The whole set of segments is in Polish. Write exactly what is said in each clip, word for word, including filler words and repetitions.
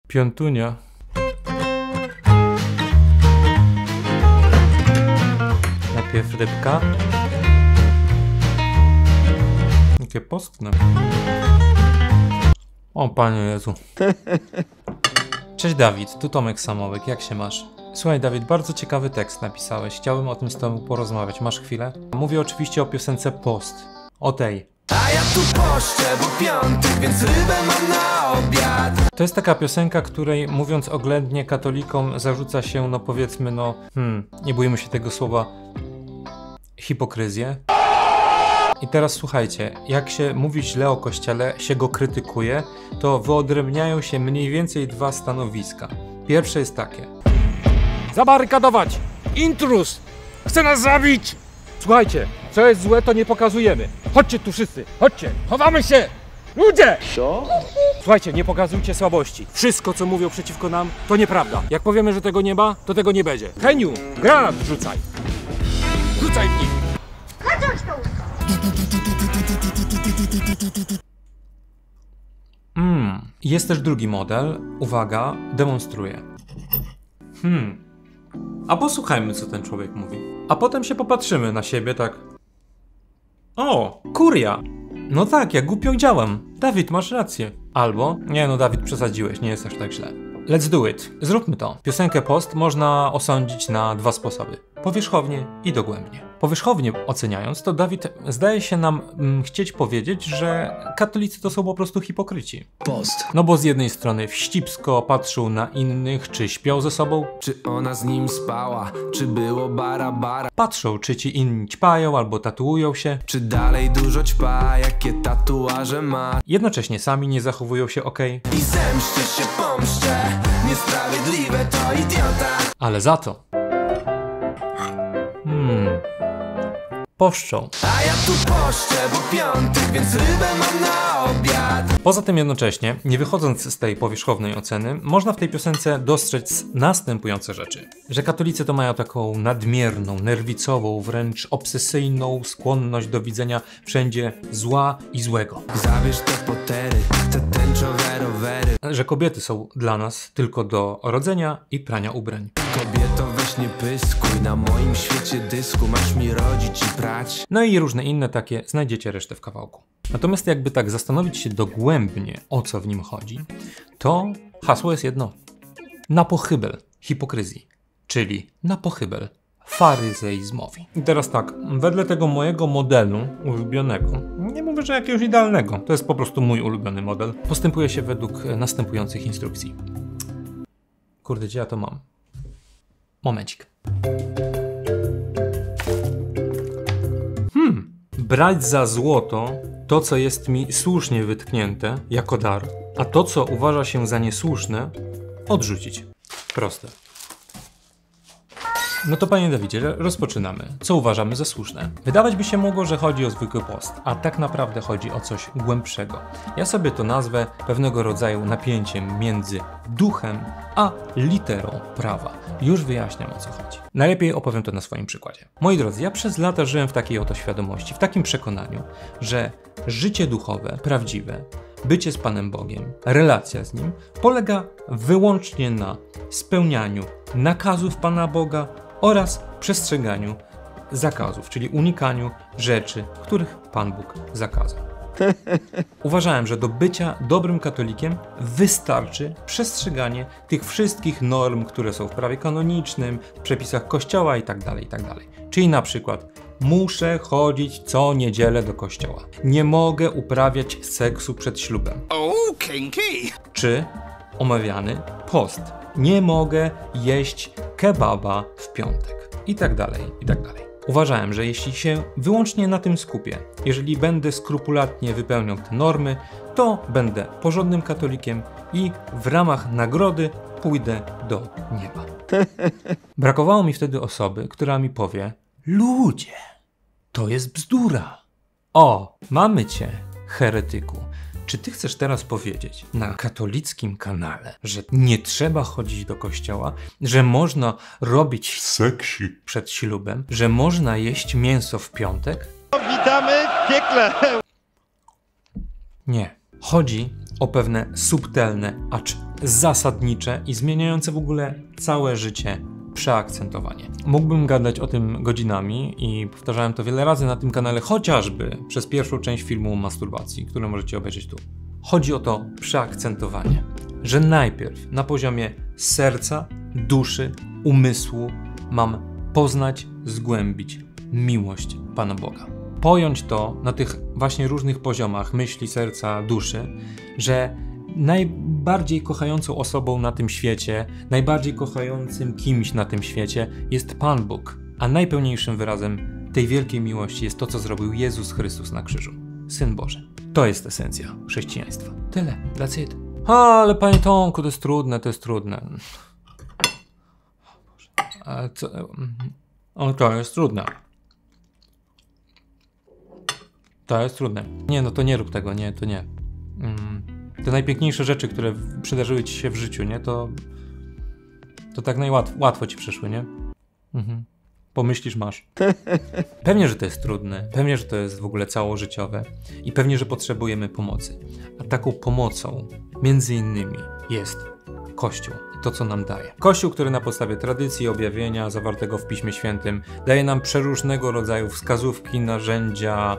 Piątunia. Najpierw rybka. Jakie postne. O Panie Jezu. Cześć Dawid, tu Tomek Samołek, jak się masz? Słuchaj Dawid, bardzo ciekawy tekst napisałeś, chciałbym o tym z tobą porozmawiać, masz chwilę? Mówię oczywiście o piosence Post, o tej. A ja tu poszczę, bo piątek, więc rybę mam na obiad. To jest taka piosenka, której mówiąc oględnie katolikom zarzuca się, no powiedzmy, no, hmm, nie bójmy się tego słowa, hipokryzję. I teraz słuchajcie, jak się mówi źle o Kościele, się go krytykuje, to wyodrębniają się mniej więcej dwa stanowiska. Pierwsze jest takie. Zabarykadować! Intruz! Chce nas zabić! Słuchajcie, co jest złe, to nie pokazujemy. Chodźcie tu wszyscy, chodźcie, chowamy się! Ludzie! Co? Słuchajcie, nie pokazujcie słabości. Wszystko, co mówią przeciwko nam, to nieprawda. Jak powiemy, że tego nie ma, to tego nie będzie. Heniu, granat wrzucaj! Rzucaj w nich! Mm. Jest też drugi model. Uwaga, demonstruję. Hmm. A posłuchajmy, co ten człowiek mówi. A potem się popatrzymy na siebie tak. O, kuria! No tak, ja głupio działam. Dawid, masz rację. Albo, nie no Dawid, przesadziłeś, nie jest aż tak źle. Let's do it. Zróbmy to. Piosenkę Post można osądzić na dwa sposoby. Powierzchownie i dogłębnie. Powierzchownie oceniając, to Dawid zdaje się nam mm, chcieć powiedzieć, że katolicy to są po prostu hipokryci. Post. No bo z jednej strony wścibsko patrzył na innych, czy śpią ze sobą. Czy ona z nim spała, czy było bara bara. Patrzą, czy ci inni ćpają albo tatuują się. Czy dalej dużo ćpa, jakie tatuaże ma. Jednocześnie sami nie zachowują się okej. I zemszczę się, pomszczę, niesprawiedliwe to idiota. Ale za to... Hmm... Poszczą. A ja tu poszczę, bo piątek, więc rybę mam na obiad. Poza tym jednocześnie, nie wychodząc z tej powierzchownej oceny, można w tej piosence dostrzec następujące rzeczy. Że katolicy to mają taką nadmierną, nerwicową, wręcz obsesyjną skłonność do widzenia wszędzie zła i złego. Zabierz te potery, te tęczowe rowery. Że kobiety są dla nas tylko do rodzenia i prania ubrań. Kobieto, weź nie pyskuj, na moim świecie dysku masz mi rodzić i prać. No i różne inne takie, znajdziecie resztę w kawałku. Natomiast jakby tak zastanowić się dogłębnie, o co w nim chodzi, to hasło jest jedno. Na pochybel hipokryzji, czyli na pochybel faryzeizmowi. I teraz tak, wedle tego mojego modelu ulubionego, nie mówię, że jakiegoś idealnego, to jest po prostu mój ulubiony model, postępuje się według następujących instrukcji. Kurde, gdzie ja to mam? Momencik. Hmm. Brać za złoto to, co jest mi słusznie wytknięte jako dar, a to, co uważa się za niesłuszne, odrzucić. Proste. No to panie Dawidzie, rozpoczynamy. Co uważamy za słuszne? Wydawać by się mogło, że chodzi o zwykły post, a tak naprawdę chodzi o coś głębszego. Ja sobie to nazwę pewnego rodzaju napięciem między duchem a literą prawa. Już wyjaśniam, o co chodzi. Najlepiej opowiem to na swoim przykładzie. Moi drodzy, ja przez lata żyłem w takiej oto świadomości, w takim przekonaniu, że życie duchowe, prawdziwe, bycie z Panem Bogiem, relacja z Nim polega wyłącznie na spełnianiu nakazów Pana Boga oraz przestrzeganiu zakazów, czyli unikaniu rzeczy, których Pan Bóg zakazał. Uważałem, że do bycia dobrym katolikiem wystarczy przestrzeganie tych wszystkich norm, które są w prawie kanonicznym, w przepisach Kościoła itd., itd. Czyli na przykład muszę chodzić co niedzielę do kościoła. Nie mogę uprawiać seksu przed ślubem. Oh, kinky. Czy omawiany post. Nie mogę jeść kebaba w piątek. I tak dalej, i tak dalej. Uważałem, że jeśli się wyłącznie na tym skupię, jeżeli będę skrupulatnie wypełniał te normy, to będę porządnym katolikiem i w ramach nagrody pójdę do nieba. Brakowało mi wtedy osoby, która mi powie: ludzie, to jest bzdura. O, mamy cię, heretyku. Czy ty chcesz teraz powiedzieć na katolickim kanale, że nie trzeba chodzić do kościoła, że można robić seksy przed ślubem, że można jeść mięso w piątek? Witamy w piekle! Nie. Chodzi o pewne subtelne, acz zasadnicze i zmieniające w ogóle całe życie przeakcentowanie. Mógłbym gadać o tym godzinami i powtarzałem to wiele razy na tym kanale, chociażby przez pierwszą część filmu o masturbacji, który możecie obejrzeć tu. Chodzi o to przeakcentowanie, że najpierw na poziomie serca, duszy, umysłu mam poznać, zgłębić miłość Pana Boga. Pojąć to na tych właśnie różnych poziomach myśli, serca, duszy, że najbardziej kochającą osobą na tym świecie, najbardziej kochającym kimś na tym świecie jest Pan Bóg, a najpełniejszym wyrazem tej wielkiej miłości jest to, co zrobił Jezus Chrystus na krzyżu, Syn Boży. To jest esencja chrześcijaństwa. Tyle, that's it. A, ale Panie Tomku, to jest trudne, to jest trudne. A co? O, to jest trudne. To jest trudne. Nie, no to nie rób tego, nie, to nie. Mm. Te najpiękniejsze rzeczy, które przydarzyły ci się w życiu, nie, to to tak najłatwo łatwo ci przyszły, nie? Mhm. Pomyślisz, masz. Pewnie, że to jest trudne, pewnie, że to jest w ogóle całożyciowe i pewnie, że potrzebujemy pomocy. A taką pomocą, między innymi, jest Kościół. To, co nam daje. Kościół, który na podstawie tradycji, objawienia zawartego w Piśmie Świętym daje nam przeróżnego rodzaju wskazówki, narzędzia,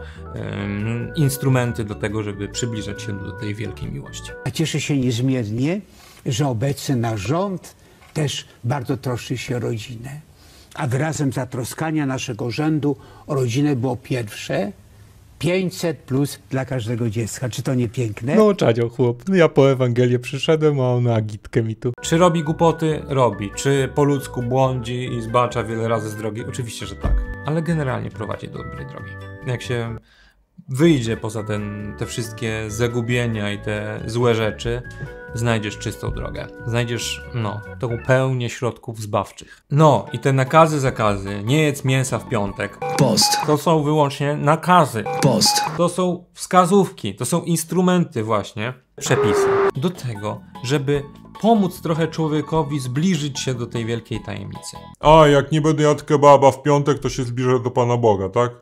ym, instrumenty do tego, żeby przybliżać się do tej wielkiej miłości. A cieszę się niezmiernie, że obecny nasz rząd też bardzo troszczy się o rodzinę. A wyrazem zatroskania naszego rządu o rodzinę było pierwsze pięćset plus dla każdego dziecka. Czy to nie piękne? No czadzio chłop, ja po Ewangelię przyszedłem, a on na gitkę mi tu. Czy robi głupoty? Robi. Czy po ludzku błądzi i zbacza wiele razy z drogi? Oczywiście, że tak. Ale generalnie prowadzi do dobrej drogi. Jak się wyjdzie poza ten, te wszystkie zagubienia i te złe rzeczy, znajdziesz czystą drogę. Znajdziesz, no, tą pełnię środków zbawczych. No, i te nakazy, zakazy, nie jedz mięsa w piątek. Post. To są wyłącznie nakazy. Post. To są wskazówki, to są instrumenty właśnie, przepisy. Do tego, żeby pomóc trochę człowiekowi zbliżyć się do tej wielkiej tajemnicy. A, jak nie będę jadł kebaba w piątek, to się zbliżę do Pana Boga, tak?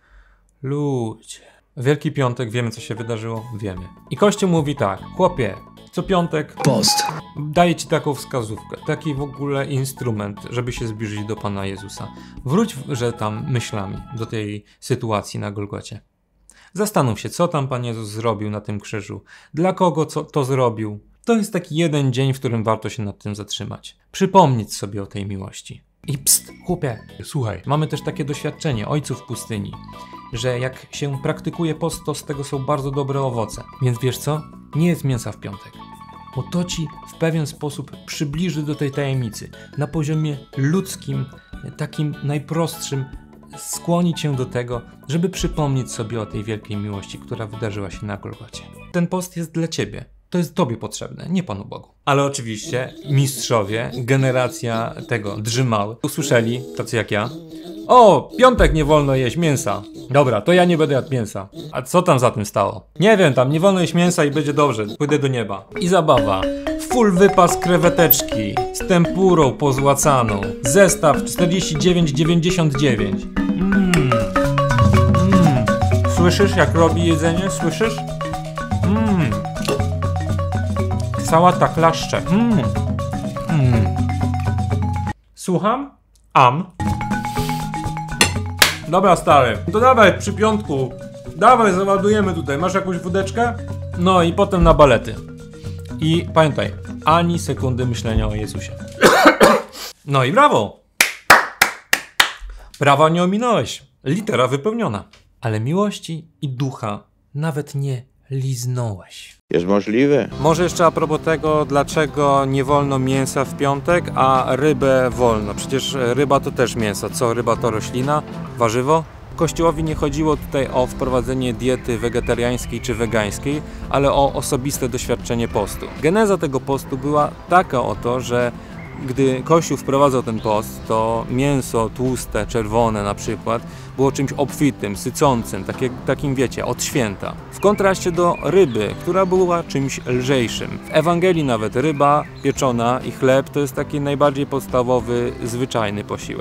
Ludzie. Wielki Piątek, wiemy co się wydarzyło? Wiemy. I Kościół mówi tak, chłopie, co piątek Post. daję ci taką wskazówkę, taki w ogóle instrument, żeby się zbliżyć do Pana Jezusa. Wróć, że tam myślami do tej sytuacji na Golgocie. Zastanów się, co tam Pan Jezus zrobił na tym krzyżu, dla kogo co to zrobił. To jest taki jeden dzień, w którym warto się nad tym zatrzymać. Przypomnieć sobie o tej miłości. I pst, chłopie, słuchaj, mamy też takie doświadczenie ojców pustyni, że jak się praktykuje post, to z tego są bardzo dobre owoce. Więc wiesz co? Nie jedz mięsa w piątek, bo to ci w pewien sposób przybliży do tej tajemnicy. Na poziomie ludzkim, takim najprostszym, skłoni cię do tego, żeby przypomnieć sobie o tej wielkiej miłości, która wydarzyła się na Golgocie. Ten post jest dla ciebie. To jest tobie potrzebne, nie Panu Bogu. Ale oczywiście mistrzowie, generacja tego drzymały, usłyszeli, tacy jak ja, o, piątek nie wolno jeść mięsa. Dobra, to ja nie będę jadł mięsa. A co tam za tym stało? Nie wiem, tam nie wolno jeść mięsa i będzie dobrze, pójdę do nieba. I zabawa. Full wypas kreweteczki z tempurą pozłacaną. Zestaw czterdzieści dziewięć dziewięćdziesiąt dziewięć. Mmm. Mmm. Słyszysz, jak robi jedzenie? Słyszysz? Mmm. Sałata klaszcze. Mmm. Mmm. Słucham? Am. Dobra, stary, to dawaj przy piątku. Dawaj, załadujemy tutaj. Masz jakąś wódeczkę? No i potem na balety. I pamiętaj, ani sekundy myślenia o Jezusie. No i brawo! Prawa nie ominąłeś. Litera wypełniona. Ale miłości i ducha nawet nie liznąłeś. Jest możliwe. Może jeszcze a propos tego, dlaczego nie wolno mięsa w piątek, a rybę wolno. Przecież ryba to też mięso. Co, ryba to roślina? Warzywo? Kościołowi nie chodziło tutaj o wprowadzenie diety wegetariańskiej czy wegańskiej, ale o osobiste doświadczenie postu. Geneza tego postu była taka oto, że gdy Kościół wprowadzał ten post, to mięso tłuste, czerwone na przykład, było czymś obfitym, sycącym, takie, takim wiecie, od święta. W kontraście do ryby, która była czymś lżejszym. W Ewangelii nawet ryba pieczona i chleb to jest taki najbardziej podstawowy, zwyczajny posiłek.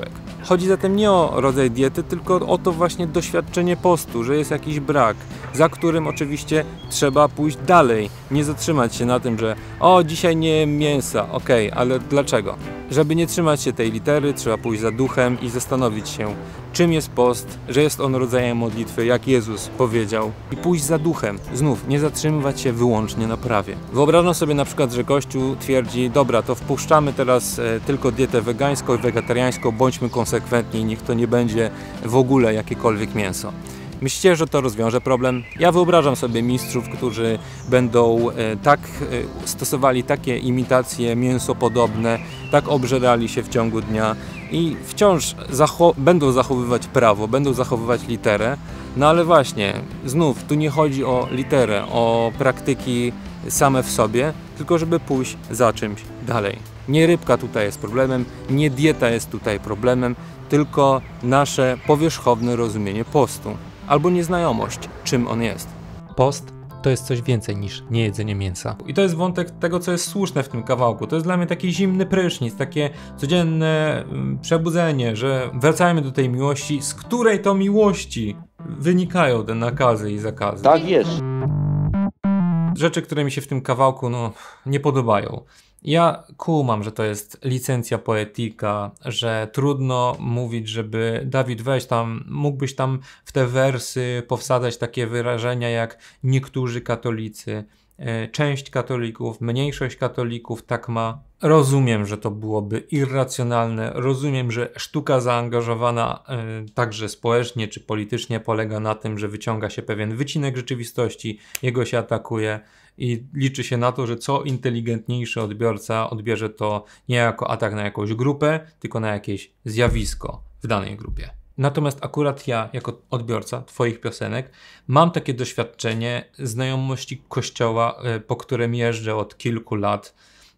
Chodzi zatem nie o rodzaj diety, tylko o to właśnie doświadczenie postu, że jest jakiś brak, za którym oczywiście trzeba pójść dalej. Nie zatrzymać się na tym, że o, dzisiaj nie jem mięsa, okej, okay, ale dlaczego? Żeby nie trzymać się tej litery, trzeba pójść za duchem i zastanowić się, czym jest post, że jest on rodzajem modlitwy, jak Jezus powiedział, i pójść za duchem. Znów, nie zatrzymywać się wyłącznie na prawie. Wyobrażam sobie na przykład, że Kościół twierdzi, dobra, to wpuszczamy teraz e, tylko dietę wegańską i wegetariańską, bądźmy konsekwentni, niech to nie będzie w ogóle jakiekolwiek mięso. Myślicie, że to rozwiąże problem? Ja wyobrażam sobie mistrzów, którzy będą e, tak e, stosowali takie imitacje mięsopodobne, tak obżerali się w ciągu dnia i wciąż zacho będą zachowywać prawo, będą zachowywać literę, no ale właśnie, znów, tu nie chodzi o literę, o praktyki same w sobie, tylko żeby pójść za czymś dalej. Nie rybka tutaj jest problemem, nie dieta jest tutaj problemem, tylko nasze powierzchowne rozumienie postu. Albo nieznajomość, czym on jest. Post to jest coś więcej niż niejedzenie mięsa. I to jest wątek tego, co jest słuszne w tym kawałku. To jest dla mnie taki zimny prysznic, takie codzienne um, przebudzenie, że wracajmy do tej miłości, z której to miłości wynikają te nakazy i zakazy. Tak jest. Rzeczy, które mi się w tym kawałku no, nie podobają. Ja kumam, że to jest licencja poetyka, że trudno mówić, żeby Dawid, weź tam, mógłbyś tam w te wersy powsadzać takie wyrażenia jak niektórzy katolicy, część katolików, mniejszość katolików tak ma. Rozumiem, że to byłoby irracjonalne, rozumiem, że sztuka zaangażowana y, także społecznie czy politycznie polega na tym, że wyciąga się pewien wycinek rzeczywistości, jego się atakuje i liczy się na to, że co inteligentniejszy odbiorca odbierze to nie jako atak na jakąś grupę, tylko na jakieś zjawisko w danej grupie. Natomiast akurat ja, jako odbiorca twoich piosenek, mam takie doświadczenie znajomości kościoła, po którym jeżdżę od kilku lat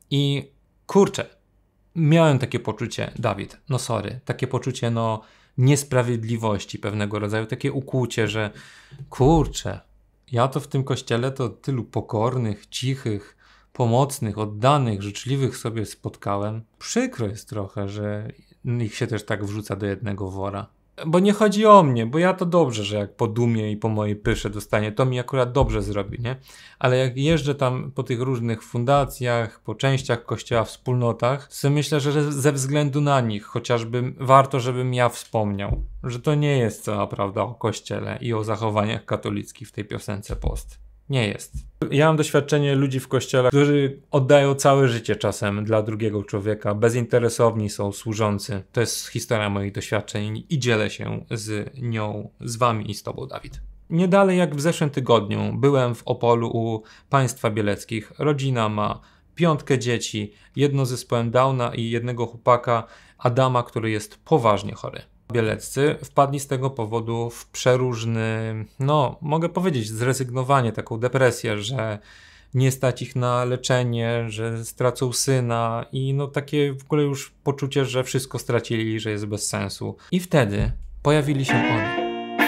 i kurczę, miałem takie poczucie, Dawid, no sorry, takie poczucie no niesprawiedliwości pewnego rodzaju, takie ukłucie, że kurczę, ja to w tym kościele to tylu pokornych, cichych, pomocnych, oddanych, życzliwych sobie spotkałem. Przykro jest trochę, że ich się też tak wrzuca do jednego wora. Bo nie chodzi o mnie, bo ja to dobrze, że jak po dumie i po mojej pysze dostanie, to mi akurat dobrze zrobi, nie? Ale jak jeżdżę tam po tych różnych fundacjach, po częściach kościoła, wspólnotach, to sobie myślę, że ze względu na nich chociażby warto, żebym ja wspomniał, że to nie jest cała prawda o kościele i o zachowaniach katolickich w tej piosence Post. Nie jest. Ja mam doświadczenie ludzi w kościele, którzy oddają całe życie czasem dla drugiego człowieka, bezinteresowni są, służący. To jest historia moich doświadczeń i dzielę się z nią, z wami i z tobą, Dawid. Nie dalej jak w zeszłym tygodniu byłem w Opolu u państwa bieleckich. Rodzina ma piątkę dzieci, jedno z zespołem Downa i jednego chłopaka, Adama, który jest poważnie chory. Bieleccy wpadli z tego powodu w przeróżny, no mogę powiedzieć, zrezygnowanie, taką depresję, że nie stać ich na leczenie, że stracą syna i no takie w ogóle już poczucie, że wszystko stracili, że jest bez sensu. I wtedy pojawili się oni.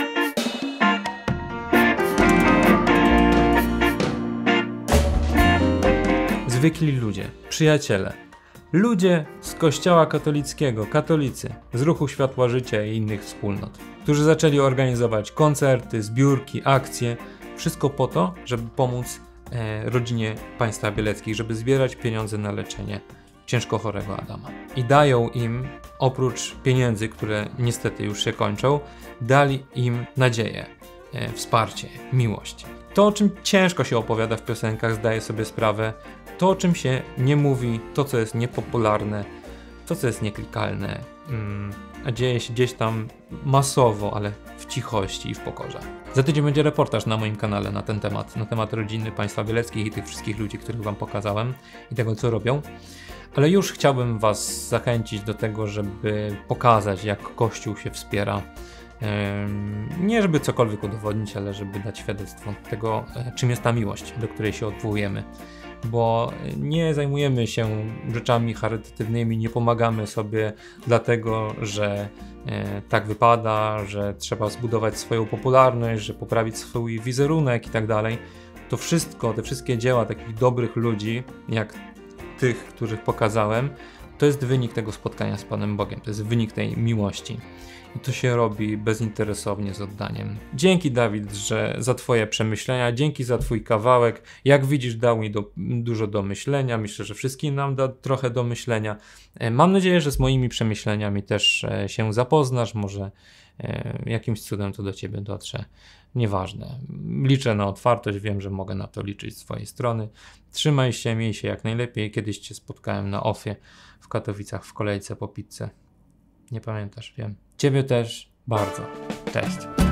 Zwykli ludzie, przyjaciele. Ludzie z kościoła katolickiego, katolicy, z ruchu Światła Życia i innych wspólnot, którzy zaczęli organizować koncerty, zbiórki, akcje, wszystko po to, żeby pomóc e, rodzinie państwa bieleckich, żeby zbierać pieniądze na leczenie ciężko chorego Adama. I dają im, oprócz pieniędzy, które niestety już się kończą, dali im nadzieję, e, wsparcie, miłość. To, o czym ciężko się opowiada w piosenkach, zdaję sobie sprawę, to, o czym się nie mówi, to, co jest niepopularne, to, co jest nieklikalne, mm, a dzieje się gdzieś tam masowo, ale w cichości i w pokorze. Za tydzień będzie reportaż na moim kanale na ten temat, na temat rodziny państwa bieleckich i tych wszystkich ludzi, których wam pokazałem i tego, co robią. Ale już chciałbym was zachęcić do tego, żeby pokazać, jak Kościół się wspiera. Nie żeby cokolwiek udowodnić, ale żeby dać świadectwo tego, czym jest ta miłość, do której się odwołujemy. Bo nie zajmujemy się rzeczami charytatywnymi, nie pomagamy sobie dlatego, że e, tak wypada, że trzeba zbudować swoją popularność, że poprawić swój wizerunek i tak dalej. To wszystko, te wszystkie dzieła takich dobrych ludzi, jak tych, których pokazałem, To jest wynik tego spotkania z Panem Bogiem, to jest wynik tej miłości. I to się robi bezinteresownie, z oddaniem. Dzięki, Dawid, że za twoje przemyślenia, dzięki za twój kawałek. Jak widzisz, dał mi do, dużo do myślenia. Myślę, że wszystkim nam da trochę do myślenia. Mam nadzieję, że z moimi przemyśleniami też się zapoznasz. Może jakimś cudem to do ciebie dotrze. Nieważne. Liczę na otwartość, wiem, że mogę na to liczyć z swojej strony. Trzymaj się, miej się jak najlepiej. Kiedyś cię spotkałem na ofie w Katowicach w kolejce po pizzę. Nie pamiętasz, wiem. Ciebie też bardzo. Cześć.